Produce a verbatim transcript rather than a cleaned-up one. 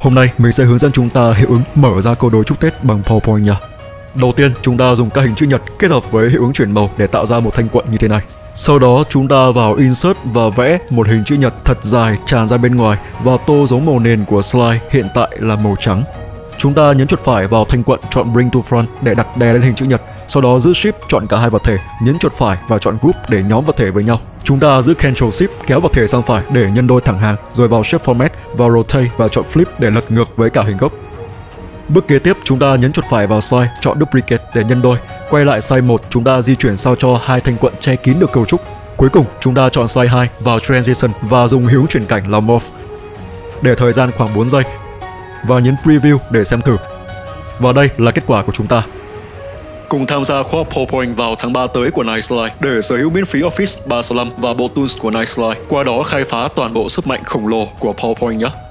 Hôm nay mình sẽ hướng dẫn chúng ta hiệu ứng mở ra câu đối chúc Tết bằng PowerPoint nha. Đầu tiên, chúng ta dùng các hình chữ nhật kết hợp với hiệu ứng chuyển màu để tạo ra một thanh quận như thế này. Sau đó, chúng ta vào Insert và vẽ một hình chữ nhật thật dài tràn ra bên ngoài và tô dấu màu nền của slide hiện tại là màu trắng. Chúng ta nhấn chuột phải vào thanh quận, chọn Bring to Front để đặt đè lên hình chữ nhật. Sau đó giữ Shift chọn cả hai vật thể, nhấn chuột phải và chọn Group để nhóm vật thể với nhau. Chúng ta giữ Ctrl Shift kéo vật thể sang phải để nhân đôi thẳng hàng, rồi vào Shape Format, vào Rotate và chọn Flip để lật ngược với cả hình gốc. Bước kế tiếp, chúng ta nhấn chuột phải vào Size, chọn Duplicate để nhân đôi. Quay lại size một, chúng ta di chuyển sao cho hai thanh quận che kín được cấu trúc. Cuối cùng, chúng ta chọn size hai, vào Transition và dùng hiệu ứng chuyển cảnh là Morph. Để thời gian khoảng bốn giây và nhấn Preview để xem thử. Và đây là kết quả của chúng ta. Cùng tham gia khóa học PowerPoint vào tháng ba tới của Niceslide để sở hữu miễn phí Office ba sáu lăm và bộ tools của Niceslide, qua đó khai phá toàn bộ sức mạnh khổng lồ của PowerPoint nhé.